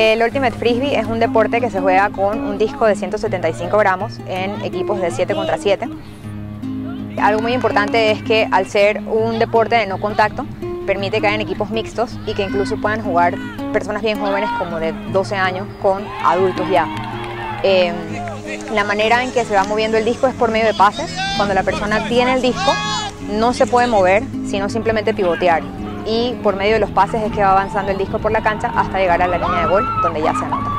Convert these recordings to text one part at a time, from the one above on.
El Ultimate Frisbee es un deporte que se juega con un disco de 175 gramos en equipos de 7 contra 7. Algo muy importante es que al ser un deporte de no contacto, permite que hayan equipos mixtos y que incluso puedan jugar personas bien jóvenes como de 12 años con adultos ya. La manera en que se va moviendo el disco es por medio de pases. Cuando la persona tiene el disco, no se puede mover, sino simplemente pivotear. Y por medio de los pases es que va avanzando el disco por la cancha hasta llegar a la línea de gol, donde ya se anota.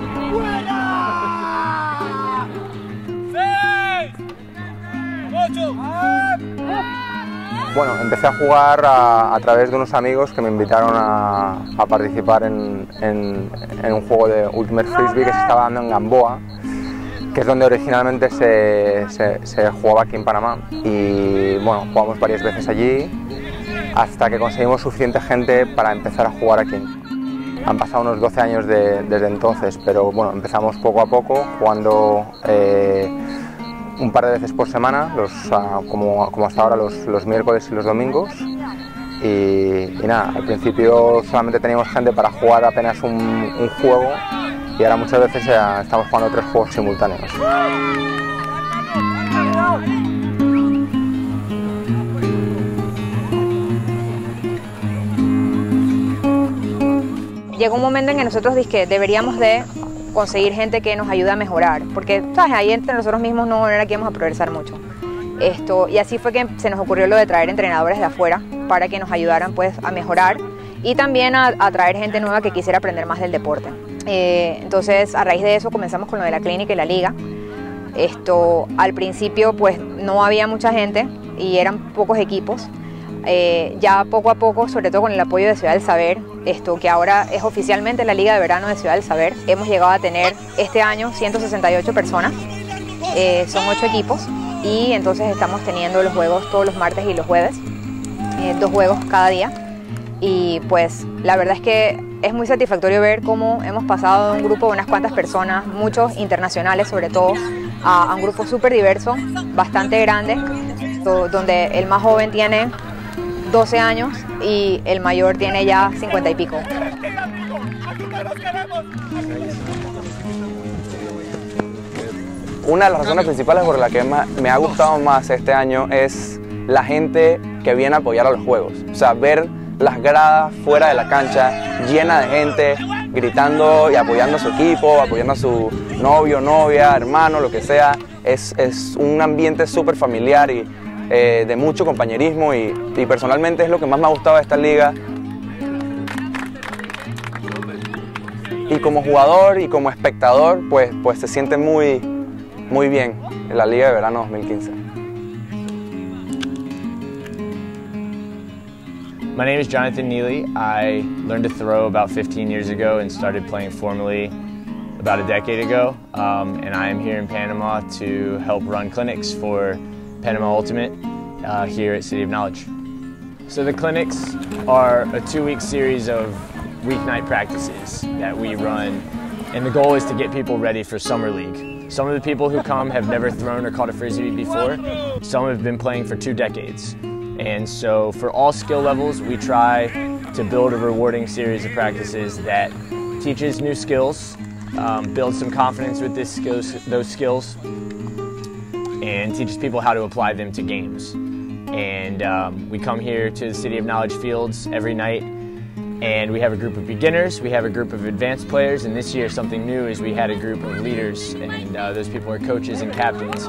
Bueno, empecé a jugar a través de unos amigos que me invitaron a participar en un juego de Ultimate Frisbee que se estaba dando en Gamboa, que es donde originalmente se jugaba aquí en Panamá. Y bueno, jugamos varias veces allí hasta que conseguimos suficiente gente para empezar a jugar aquí. Han pasado unos 12 años desde entonces, pero bueno, empezamos poco a poco jugando un par de veces por semana, como hasta ahora los miércoles y los domingos. Y nada, al principio solamente teníamos gente para jugar apenas un juego y ahora muchas veces estamos jugando 3 juegos simultáneos. Llegó un momento en que nosotros deberíamos de conseguir gente que nos ayude a mejorar, porque ¿sabes? Ahí entre nosotros mismos no era que íbamos a progresar mucho. Y así fue que se nos ocurrió lo de traer entrenadores de afuera para que nos ayudaran pues, a mejorar y también a traer gente nueva que quisiera aprender más del deporte. Entonces a raíz de eso comenzamos con lo de la clínica y la liga. Al principio pues no había mucha gente y eran pocos equipos. Ya poco a poco, sobre todo con el apoyo de Ciudad del Saber, que ahora es oficialmente la Liga de Verano de Ciudad del Saber, hemos llegado a tener este año 168 personas, son 8 equipos y entonces estamos teniendo los juegos todos los martes y los jueves, 2 juegos cada día y pues la verdad es que es muy satisfactorio ver cómo hemos pasado de un grupo de unas cuantas personas, muchos internacionales sobre todo, a un grupo súper diverso, bastante grande, donde el más joven tiene 12 años y el mayor tiene ya 50 y pico. Una de las razones principales por la que me ha gustado más este año es la gente que viene a apoyar a los juegos. O sea, ver las gradas fuera de la cancha llena de gente gritando y apoyando a su equipo, apoyando a su novio, novia, hermano, lo que sea. Es un ambiente súper familiar y de mucho compañerismo y personalmente es lo que más me ha gustado de esta liga. Y como jugador y como espectador, pues se siente muy bien en la Liga de Verano 2015. My name is Jonathan Neely. I learned to throw about 15 years ago and started playing formally about a decade ago. And I am here in Panama to help run clinics for Panama Ultimate here at City of Knowledge. So the clinics are a 2-week series of weeknight practices that we run, and the goal is to get people ready for Summer League. Some of the people who come have never thrown or caught a frisbee before. Some have been playing for 2 decades. And so for all skill levels, we try to build a rewarding series of practices that teaches new skills, builds some confidence with those skills, and teaches people how to apply them to games. And we come here to the City of Knowledge Fields every night, and we have a group of beginners, we have a group of advanced players, and this year something new is we had a group of leaders, and those people are coaches and captains.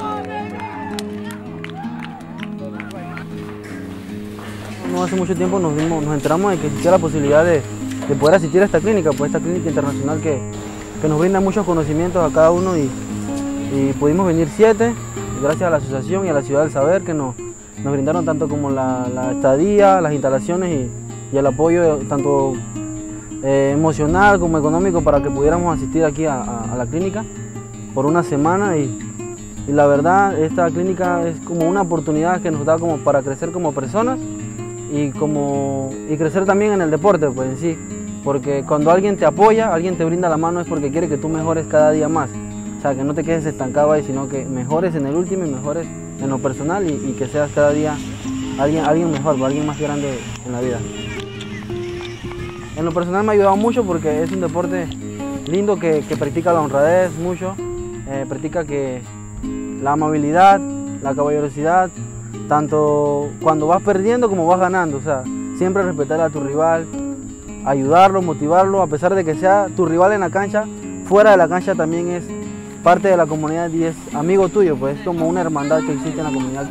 No hace mucho tiempo nos enteramos de que existía la posibilidad de poder asistir a esta clínica, pues esta clínica internacional que nos brinda muchos conocimientos a cada uno y pudimos venir 7, gracias a la asociación y a la Ciudad del Saber que nos brindaron tanto como la estadía, las instalaciones y el apoyo tanto emocional como económico para que pudiéramos asistir aquí a la clínica por una semana y la verdad esta clínica es como una oportunidad que nos da como para crecer como personas y crecer también en el deporte pues en sí, porque cuando alguien te apoya, alguien te brinda la mano es porque quiere que tú mejores cada día más, o sea que no te quedes estancado ahí, sino que mejores en el último y mejores en lo personal y que seas cada día alguien mejor, alguien más grande en la vida. En lo personal me ha ayudado mucho porque es un deporte lindo que practica la honradez mucho, practica que la amabilidad, la caballerosidad, tanto cuando vas perdiendo como vas ganando, o sea, siempre respetar a tu rival, ayudarlo, motivarlo, a pesar de que sea tu rival en la cancha, fuera de la cancha también es parte de la comunidad y es amigo tuyo, pues es como una hermandad que existe en la comunidad.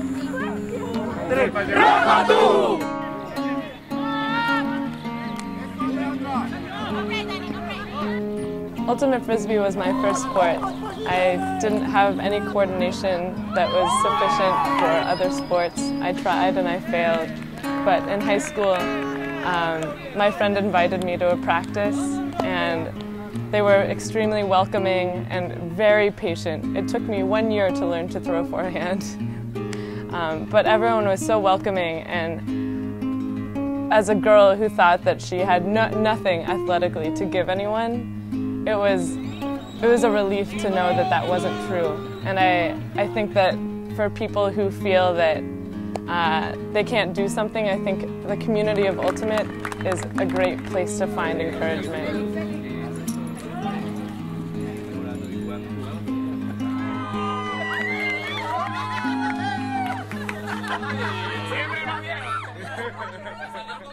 Ultimate Frisbee was my first sport. I didn't have any coordination that was sufficient for other sports. I tried and I failed, but in high school, my friend invited me to a practice and they were extremely welcoming and very patient. It took me 1 year to learn to throw forehand, but everyone was so welcoming, and as a girl who thought that she had nothing athletically to give anyone, it was a relief to know that that wasn't true. And I think that for people who feel that they can't do something, I think the community of Ultimate is a great place to find encouragement. Siempre va bien.